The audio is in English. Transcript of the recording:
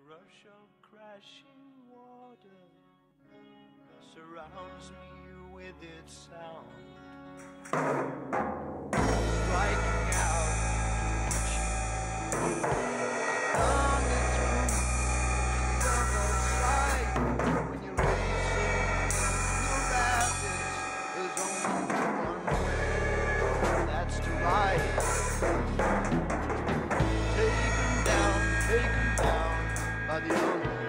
rush of crashing water surrounds me with its sound, striking out on its route to the other side. When you're racing your rapids, there's only one way, that's to ride. Taken down by the